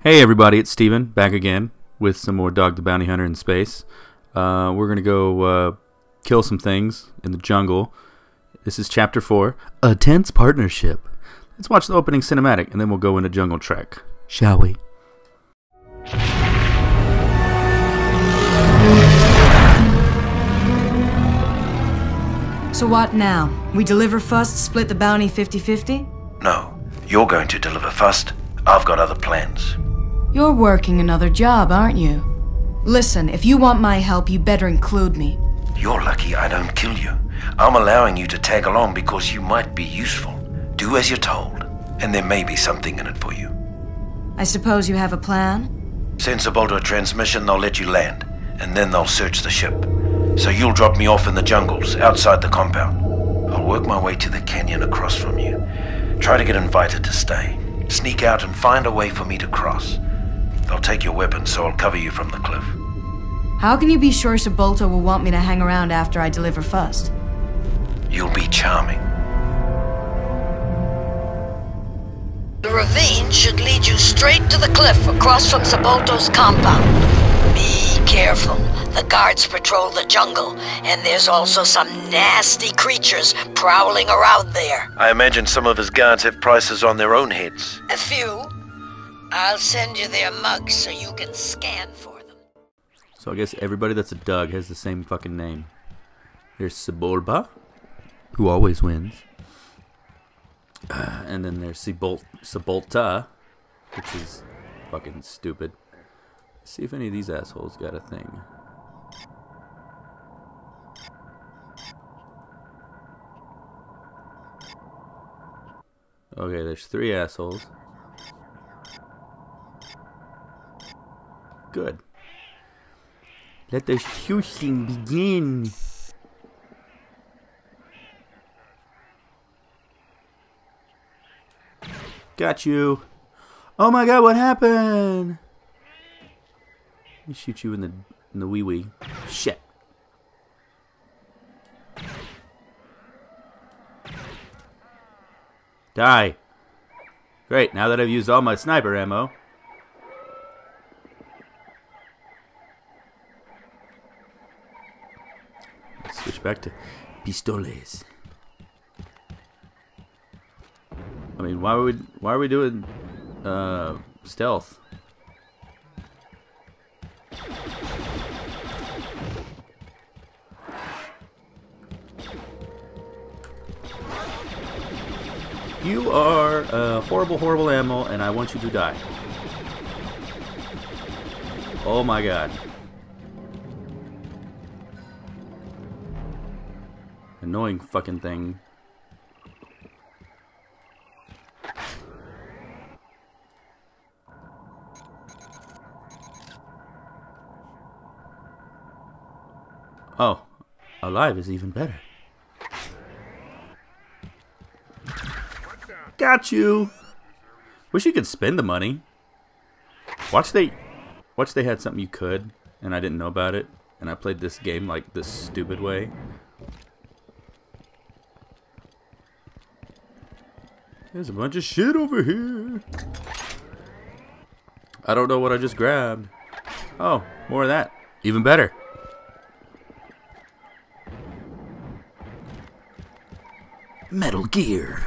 Hey everybody, it's Steven, back again with some more Dog the Bounty Hunter in space. We're going to go kill some things in the jungle. This is Chapter 4, A Tense Partnership. Let's watch the opening cinematic and then we'll go into Jungle Trek. Shall we? So what now? We deliver first, split the bounty 50-50? No, you're going to deliver first. I've got other plans. You're working another job, aren't you? Listen, if you want my help, you better include me. You're lucky I don't kill you. I'm allowing you to tag along because you might be useful. Do as you're told, and there may be something in it for you. I suppose you have a plan? Send Sabota a transmission, they'll let you land, and then they'll search the ship. So you'll drop me off in the jungles, outside the compound. I'll work my way to the canyon across from you. Try to get invited to stay. Sneak out and find a way for me to cross. They'll take your weapons, so I'll cover you from the cliff. How can you be sure Sabota will want me to hang around after I deliver first? You'll be charming. The ravine should lead you straight to the cliff across from Saboto's compound. Be careful. The guards patrol the jungle, and there's also some nasty creatures prowling around there. I imagine some of his guards have prices on their own heads. A few. I'll send you their mugs so you can scan for them. So I guess everybody that's a Doug has the same fucking name. There's Sebulba, who always wins. And then there's Sebulta, which is fucking stupid. Let's see if any of these assholes got a thing. Okay, there's 3 assholes. Good. Let the shooting begin. Got you. Oh my god, what happened? Let me shoot you in the wee wee. Shit. Die. Great, now that I've used all my sniper ammo. Let's switch back to pistoles. I mean, why are we doing stealth? You are horrible, horrible ammo, and I want you to die. Oh my god. Annoying fucking thing. Oh, alive is even better. Got you. Wish you could spend the money. Watch they had something you could, and I didn't know about it, and I played this game like this stupid way. There's a bunch of shit over here. I don't know what I just grabbed. Oh, more of that. Even better. Metal Gear.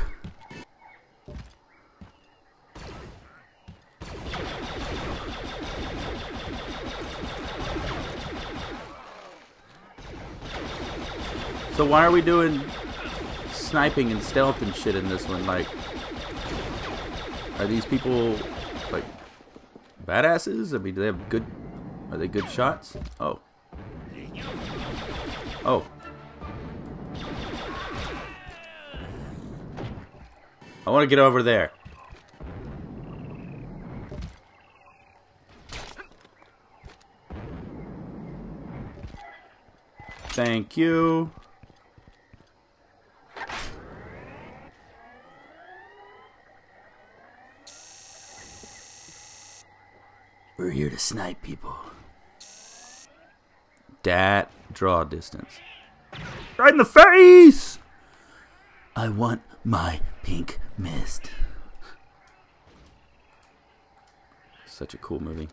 So why are we doing sniping and stealth and shit in this one? Like, are these people like badasses? I mean, do they have good? Are they good shots? Oh. Oh. I want to get over there. Thank you. We're here to snipe people. Dat draw distance. Right in the face! I want my pink mist. Such a cool movie.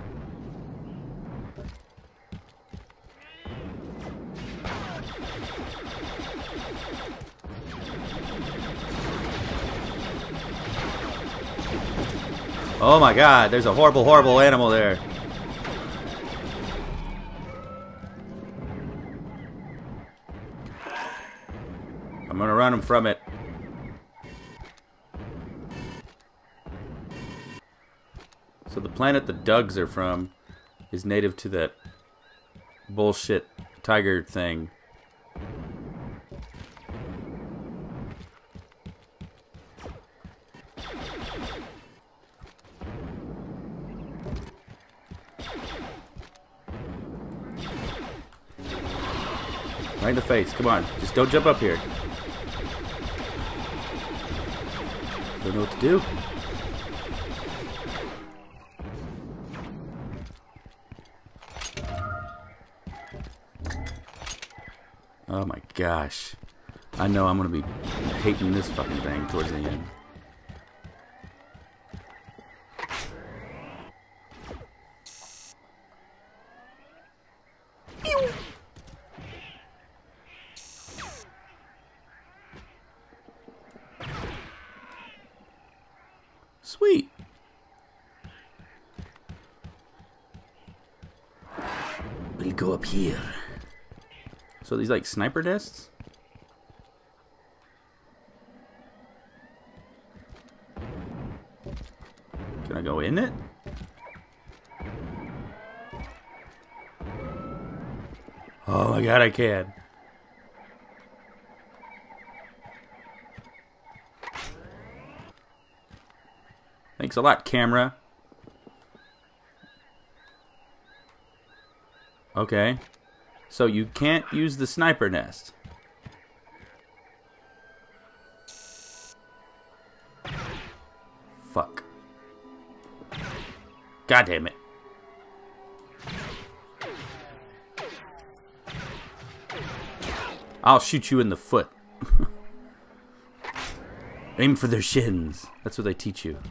Oh my god, there's a horrible, horrible animal there. I'm gonna run him from it. So the planet the Dugs are from is native to that bullshit tiger thing. Right in the face. Come on. Just don't jump up here. Don't know what to do. Oh my gosh. I know I'm going to be hating this fucking thing towards the end. Sweet. We'll go up here. So these like sniper nests? Can I go in it? Oh my god, I can. Thanks a lot, camera. Okay. So you can't use the sniper nest. Fuck. God damn it. I'll shoot you in the foot. Aim for their shins. That's what they teach you.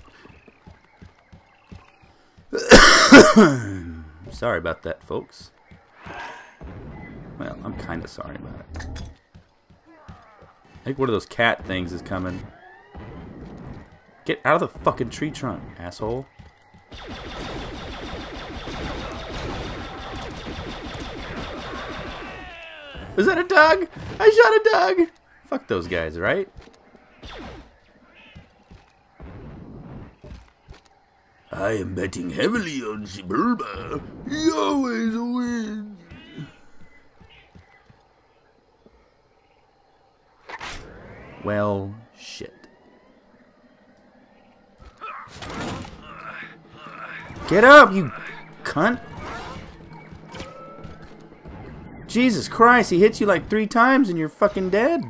Sorry about that, folks. Well, I'm kind of sorry about it. I think one of those cat things is coming. Get out of the fucking tree trunk, asshole. Is that a dog? I shot a dog! Fuck those guys, right? I am betting heavily on Suburba. He always wins. Well, shit. Get up, you cunt! Jesus Christ, he hits you like 3 times and you're fucking dead.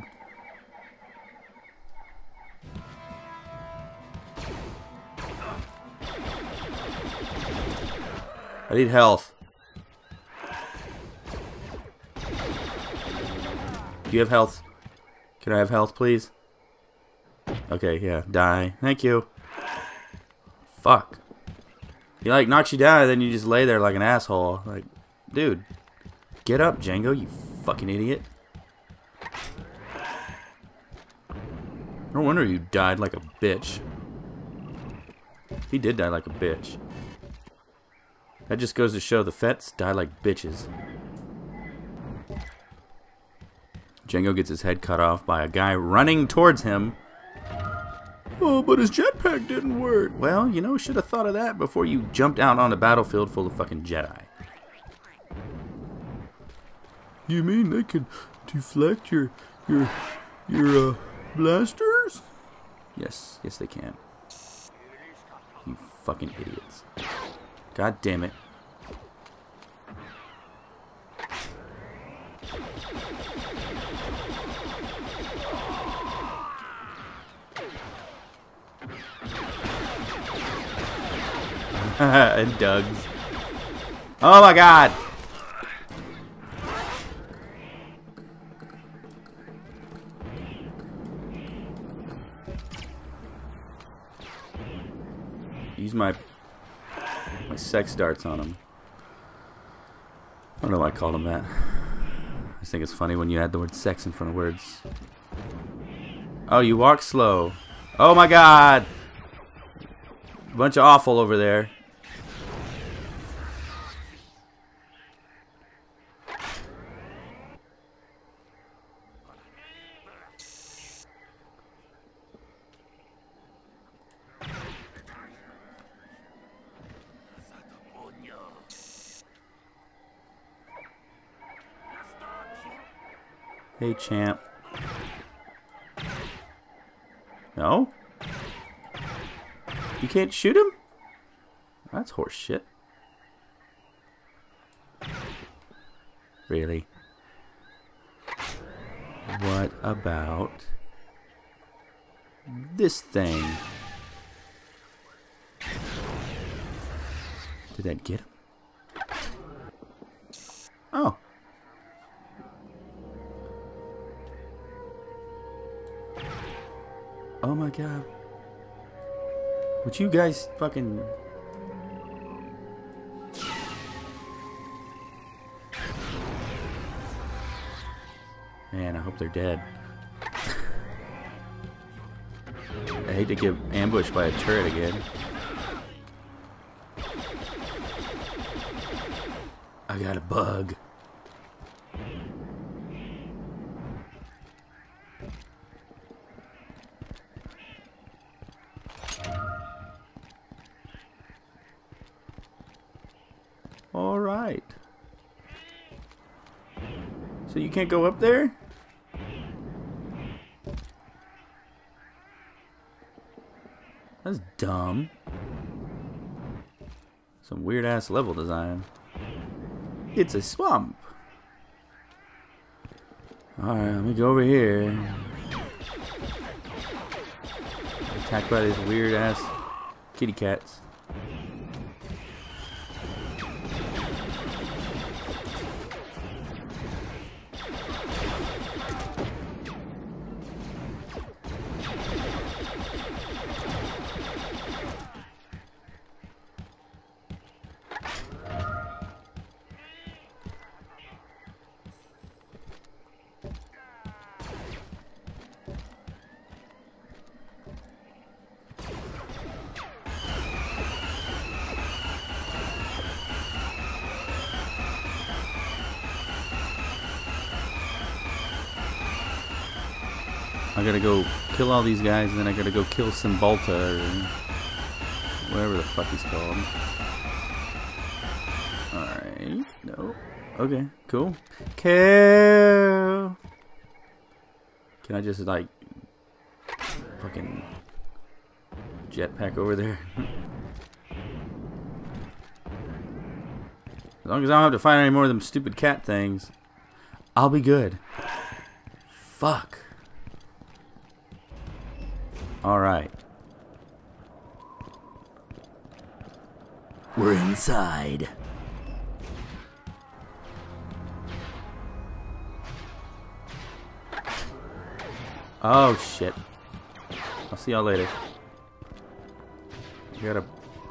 I need health. Do you have health? Can I have health, please? Okay, yeah, die. Thank you. Fuck. He like knocks you down and then you just lay there like an asshole. Like, dude, get up, Django, you fucking idiot. No wonder you died like a bitch. He did die like a bitch. That just goes to show the Fets die like bitches. Django gets his head cut off by a guy running towards him. Oh, but his jetpack didn't work. Well, you know, should have thought of that before you jumped out on a battlefield full of fucking Jedi. You mean they could deflect your blasters? Yes, yes they can. You fucking idiots. God damn it. And Doug's. Oh my god! Use my my sex darts on him. I don't know why I called him that. I just think it's funny when you add the word sex in front of words. Oh, you walk slow. Oh my god! Bunch of awful over there. Hey, champ. No? You can't shoot him? That's horse shit. Really? What about this thing? Did that get him? Oh. Oh my god. Would you guys fucking... Man, I hope they're dead. I hate to get ambushed by a turret again. I got a bug. All right. So you can't go up there? That's dumb. Some weird ass level design. It's a swamp. Alright, let me go over here. Attacked by these weird ass kitty cats. I gotta go kill all these guys, and then I gotta go kill Cymbalta, or whatever the fuck he's called. Alright, no. Okay, cool. Kill! Can I just, like, fucking jetpack over there? As long as I don't have to fight any more of them stupid cat things, I'll be good. Fuck. Alright. We're inside. Oh shit. I'll see y'all later. You gotta...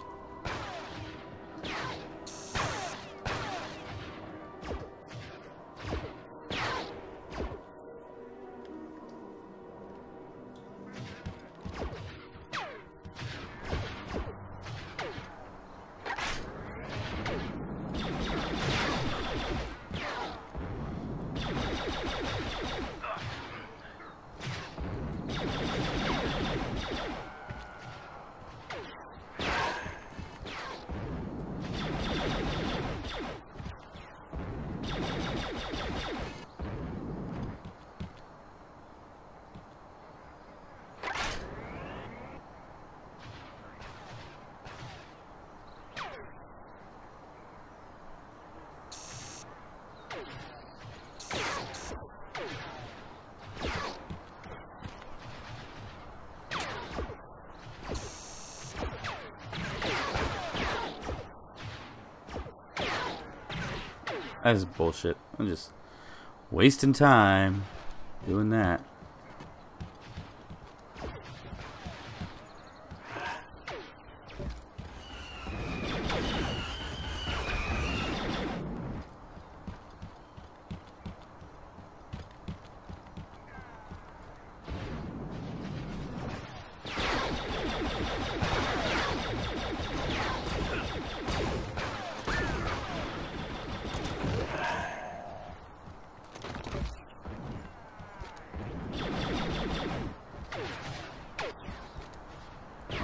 That's bullshit. I'm just wasting time doing that.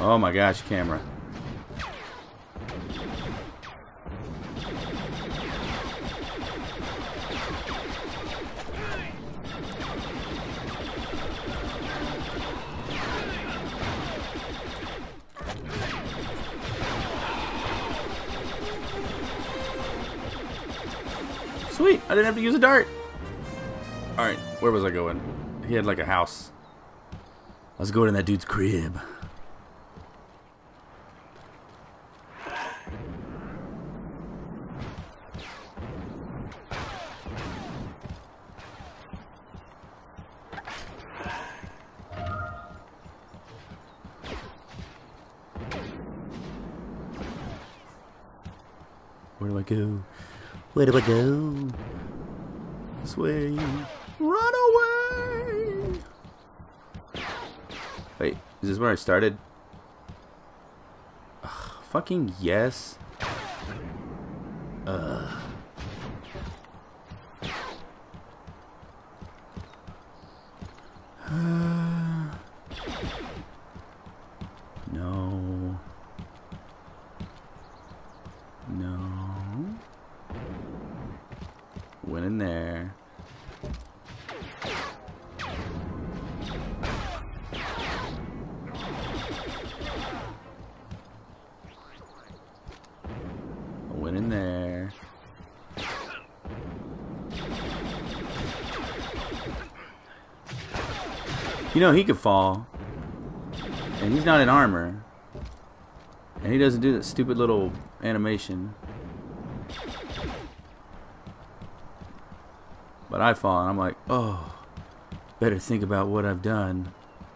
Oh my gosh, camera. Sweet, I didn't have to use a dart. Alright, where was I going? He had like a house. Let's go to that dude's crib. Where do I go? Where do I go? This way. Run away! Wait, is this where I started? Ugh, fucking yes. No. No. Went in there. Went in there. You know, he could fall. And he's not in armor. And he doesn't do that stupid little animation. But I fall and I'm like, oh, better think about what I've done.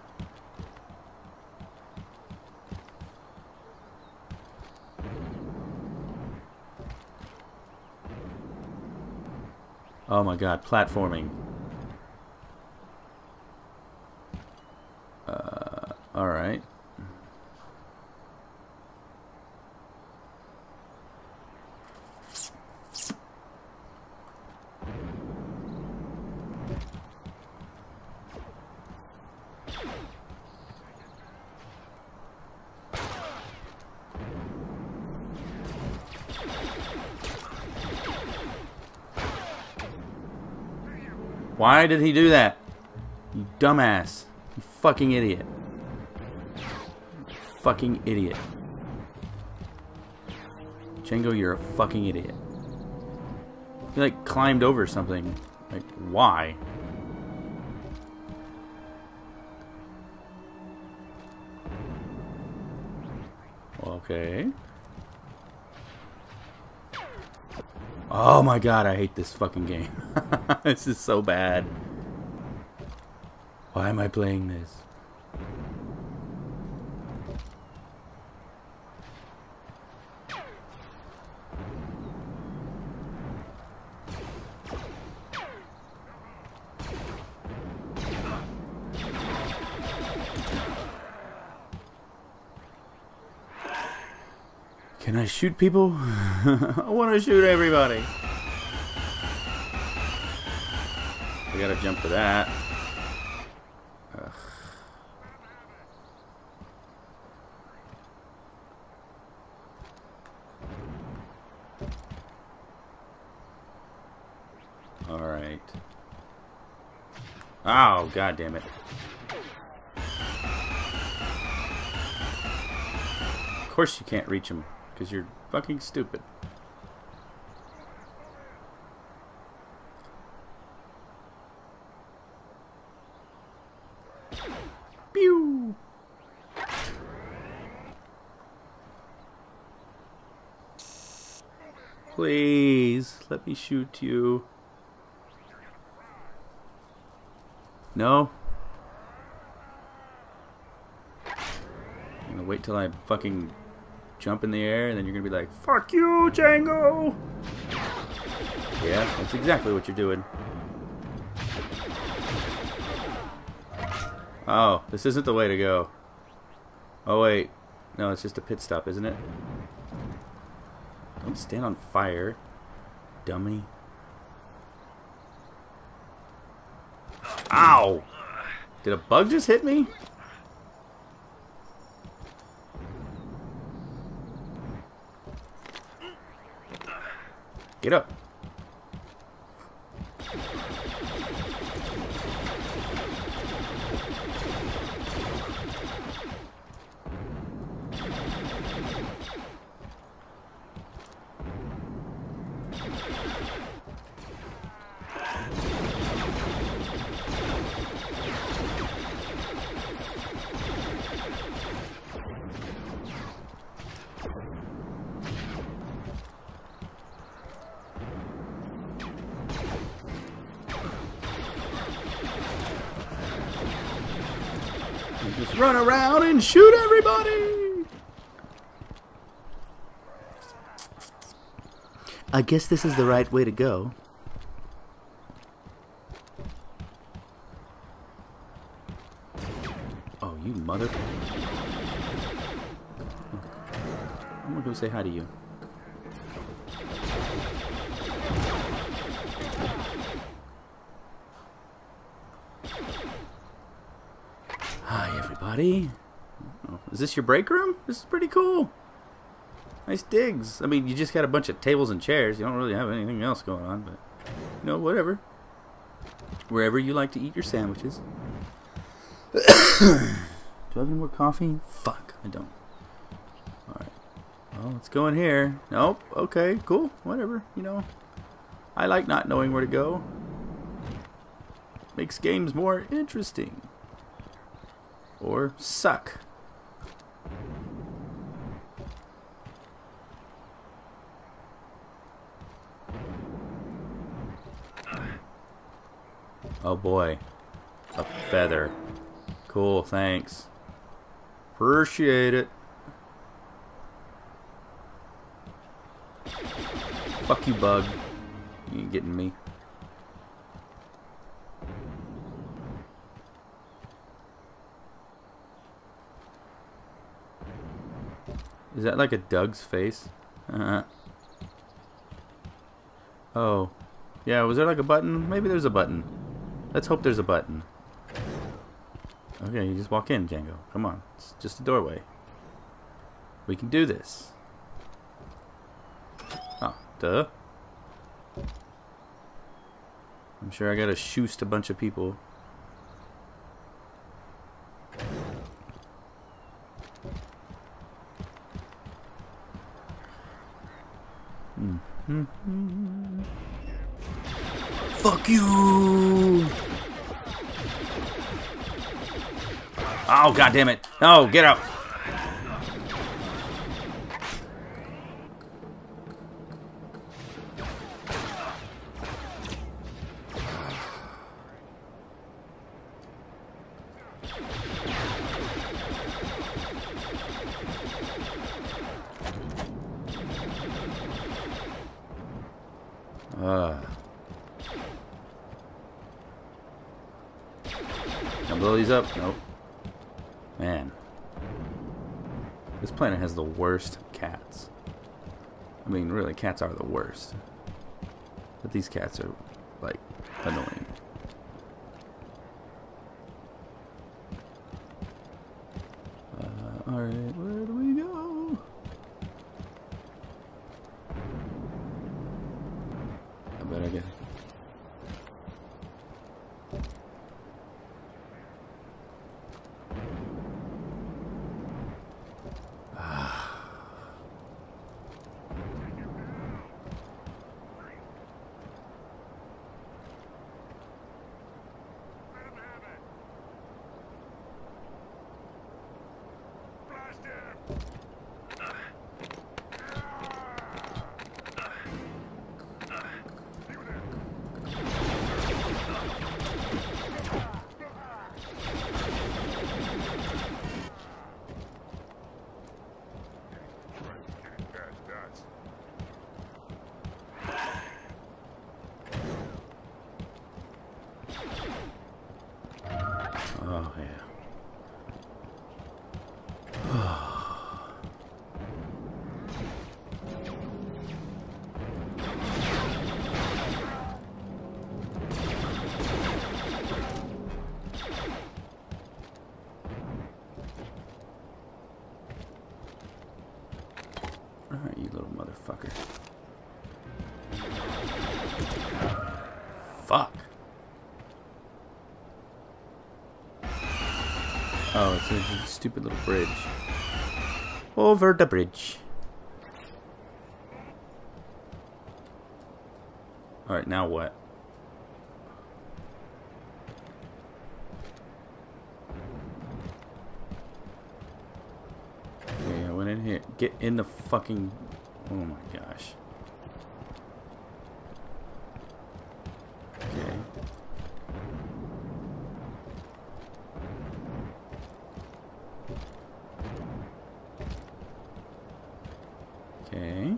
Oh my god, platforming. Alright. Why did he do that? You dumbass. You fucking idiot. You fucking idiot. Django, you're a fucking idiot. He like climbed over something. Like, why? Okay. Oh my god, I hate this fucking game. This is so bad. Why am I playing this? Can I shoot people? I want to shoot everybody. I gotta jump to that. Ugh. All right. Oh, god damn it. Of course you can't reach him. Because you're fucking stupid. Pew! Please, let me shoot you. No? I'm gonna wait till I fucking jump in the air, and then you're gonna be like, fuck you, Django! Yeah, that's exactly what you're doing. Oh, this isn't the way to go. Oh, wait. No, it's just a pit stop, isn't it? Don't stand on fire, dummy. Ow! Did a bug just hit me? Get up. Just run around and shoot everybody! I guess this is the right way to go. Oh, you mother... I'm gonna go say hi to you. Hi, everybody. Oh, is this your break room? This is pretty cool. Nice digs. I mean, you just got a bunch of tables and chairs. You don't really have anything else going on, but, you know, whatever. Wherever you like to eat your sandwiches. Do I have any more coffee? Fuck, I don't. Alright. Well, let's go in here. Nope. Okay, cool. Whatever, you know. I like not knowing where to go. Makes games more interesting. Or suck. Oh boy. A feather. Cool, thanks. Appreciate it. Fuck you, bug. You ain't getting me. Is that like a Doug's face? Oh. Yeah, was there like a button? Maybe there's a button. Let's hope there's a button. Okay, you just walk in, Django. Come on. It's just a doorway. We can do this. Oh, duh. I'm sure I gotta shoost a bunch of people. Fuck you! Oh, god damn it! No, get up! Can I blow these up? Nope. Man. This planet has the worst cats. I mean, really, cats are the worst. But these cats are, like, annoying. Alright, where do we go? I bet I get... Oh, yeah. Alright, you little motherfucker. Fuck. Oh, it's a stupid little bridge. Over the bridge. Alright, now what? Okay, I went in here. Get in the fucking... Oh my gosh. Okay. Okay.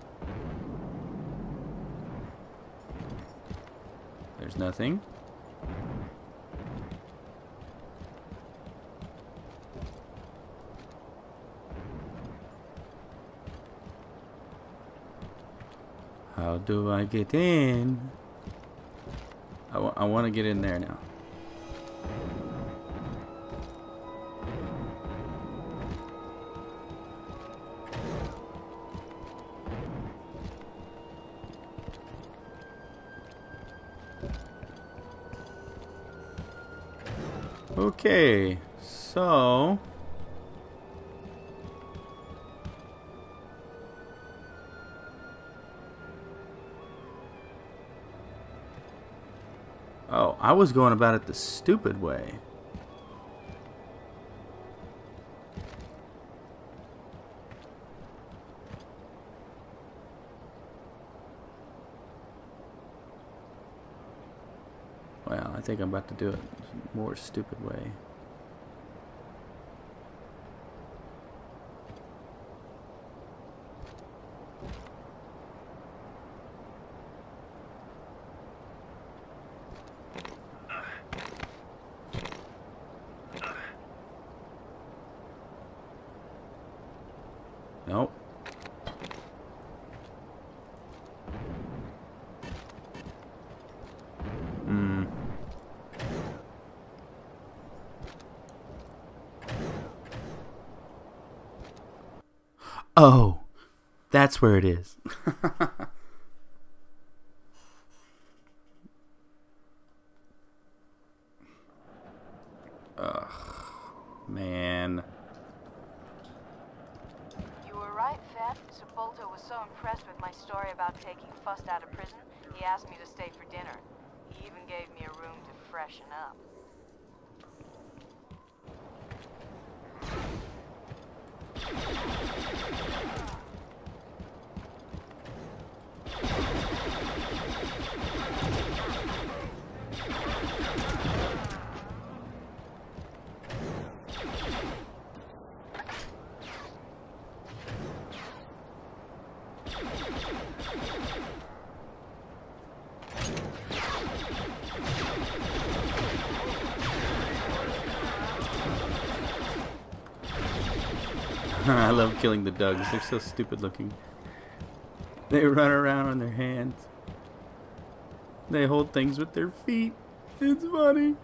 There's nothing. How do I get in? I want to get in there now. Okay, so oh, I was going about it the stupid way. Well, I think I'm about to do it a more stupid way. Nope. Oh, that's where it is. Ugh, man. You were right, Fat. Sepulto was so impressed with my story about taking Fust out of prison, he asked me to stay for dinner. He even gave me a room to freshen up. I love killing the dogs. They're so stupid looking. They run around on their hands. They hold things with their feet. It's funny.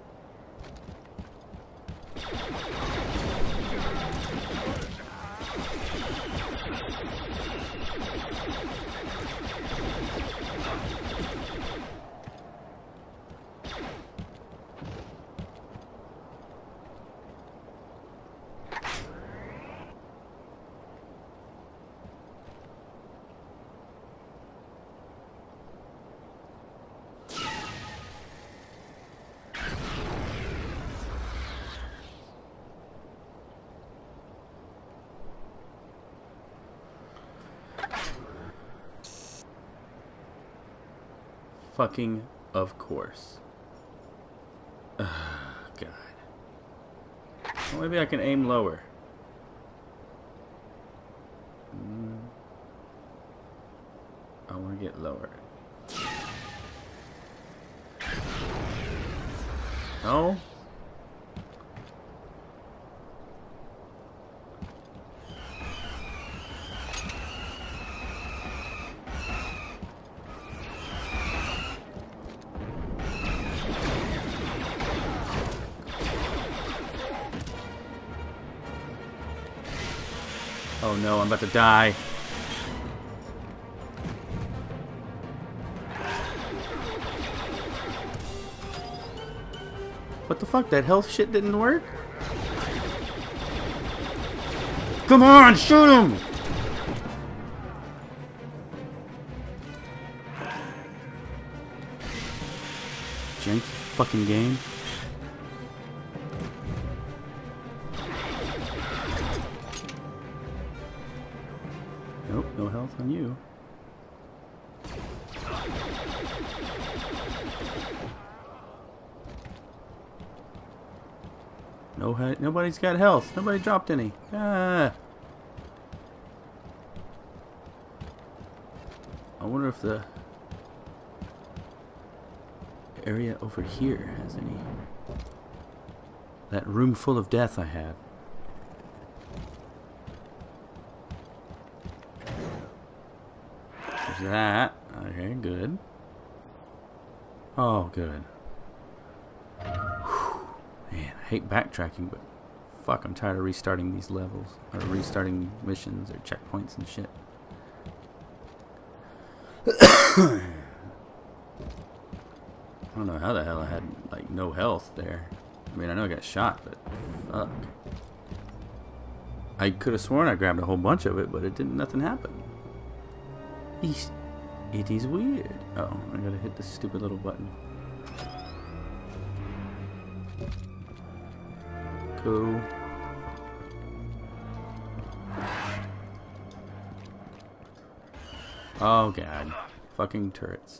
Fucking of course. God. Well, maybe I can aim lower. I want to get lower. No? Oh no, I'm about to die. What the fuck? That health shit didn't work? Come on, shoot him! Jank fucking game. Nope, no health on you. Nobody's got health. Nobody dropped any. Ah. I wonder if the area over here has any. That room full of death I had. There's that. Okay, good. Oh, good. Man, I hate backtracking, but fuck, I'm tired of restarting these levels. Or restarting missions or checkpoints and shit. I don't know how the hell I had, like, no health there. I mean, I know I got shot, but fuck. I could have sworn I grabbed a whole bunch of it, but nothing happened. It is weird. Oh, I gotta hit this stupid little button. Cool. Oh god. Fucking turrets.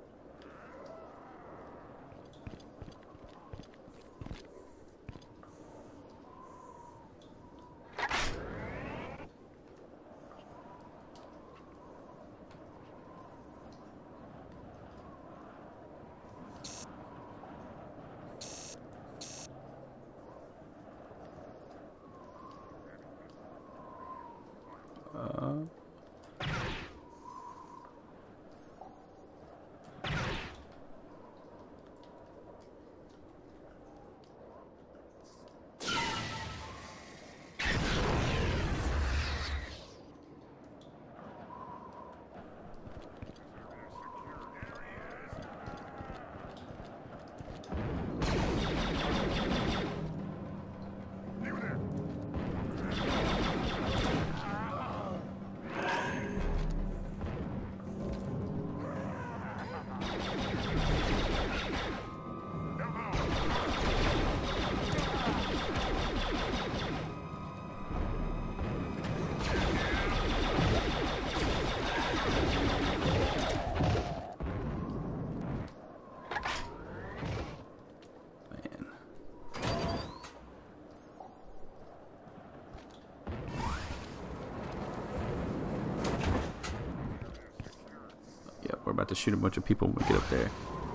We're about to shoot a bunch of people when we get up there.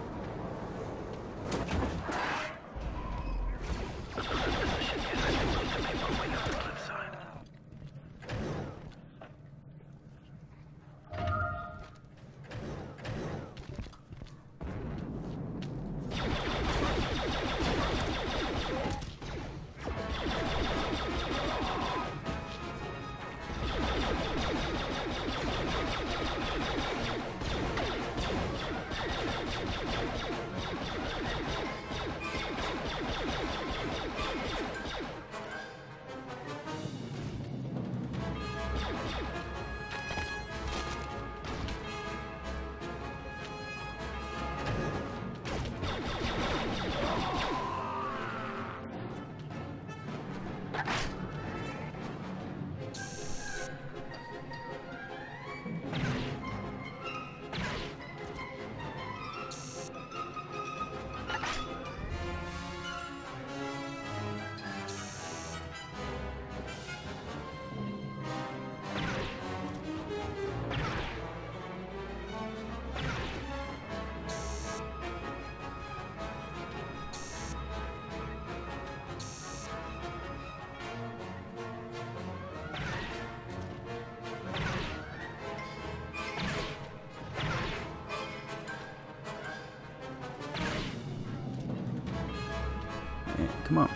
Come on.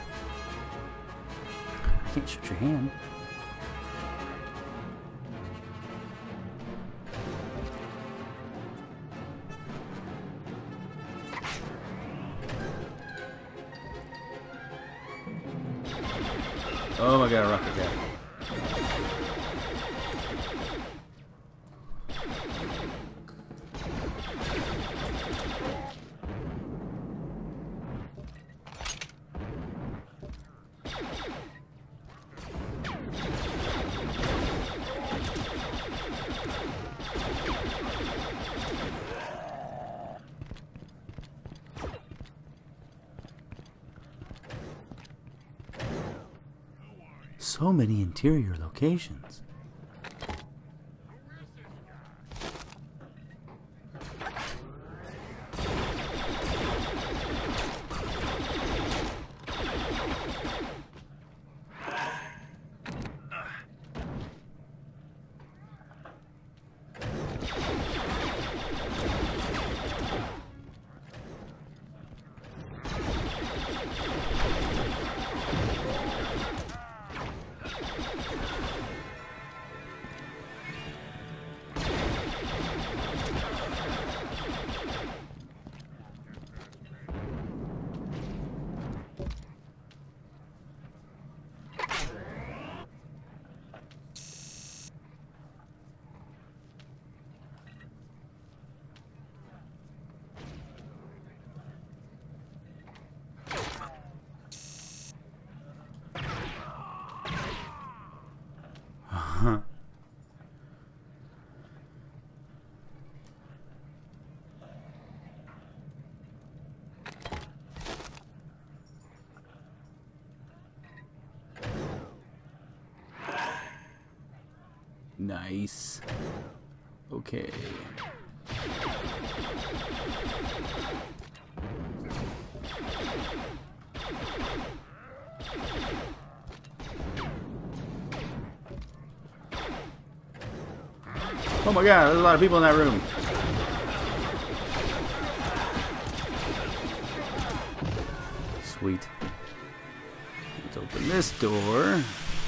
I can't shoot your hand. Oh my god, a rocket guy. So many interior locations. Nice. Okay. Oh my god, there's a lot of people in that room. Sweet. Let's open this door.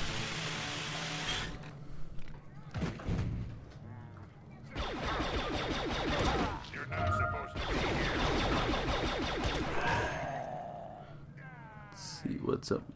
What's up?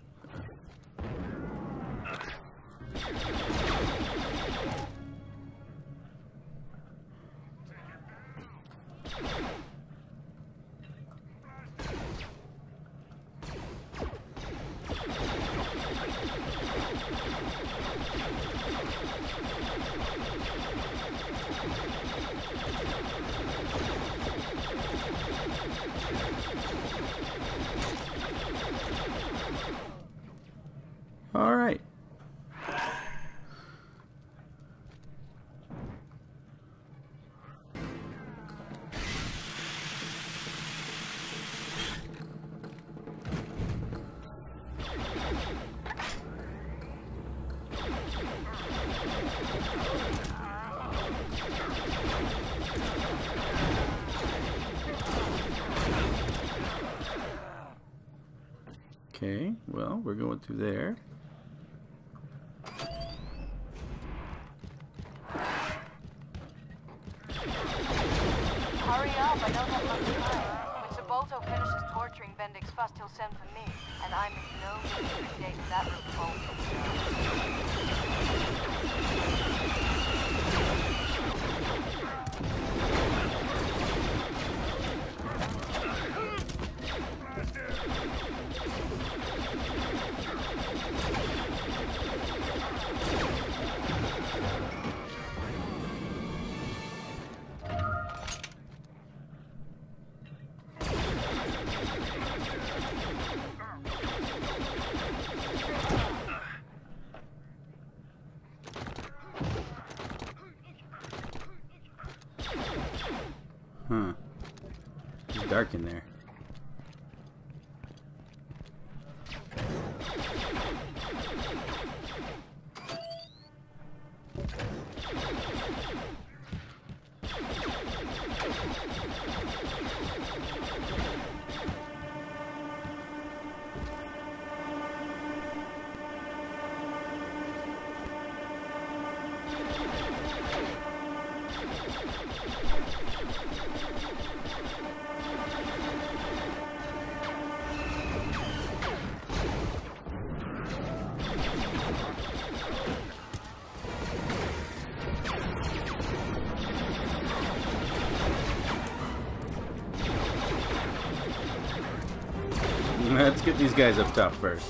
All right. Okay, well, we're going through there. Hurry up, I don't have much time. When Sabolto finishes torturing Bendix Fust, he'll send for me, and I'm in no mood to date that revolt. Huh. It's dark in there. Let's get these guys up top first.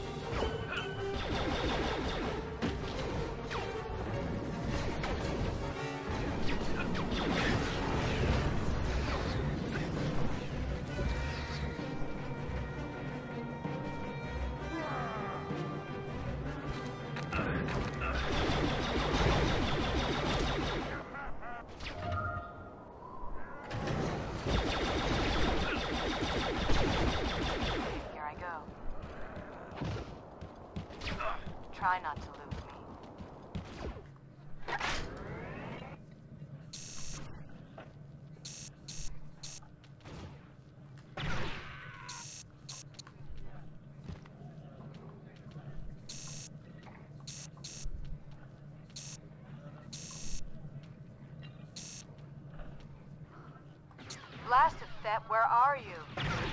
Try not to lose me. Blasted Thet, where are you?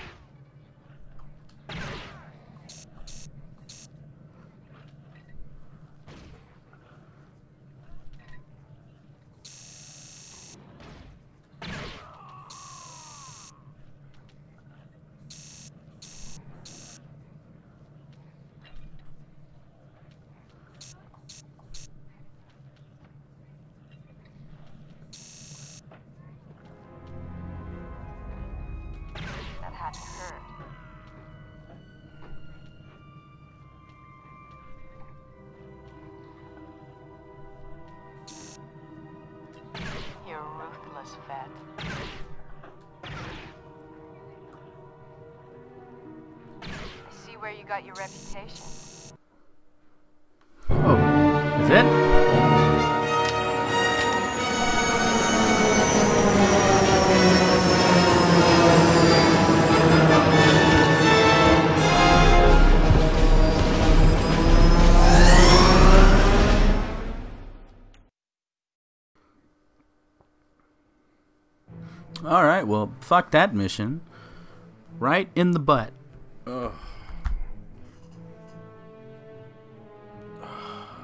That had to hurt. You're ruthless, Vet. I see where you got your reputation. Oh, is it? Alright, well, fuck that mission. Right in the butt. Ugh.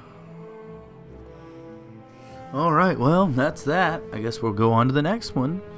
Alright, well, that's that. I guess we'll go on to the next one.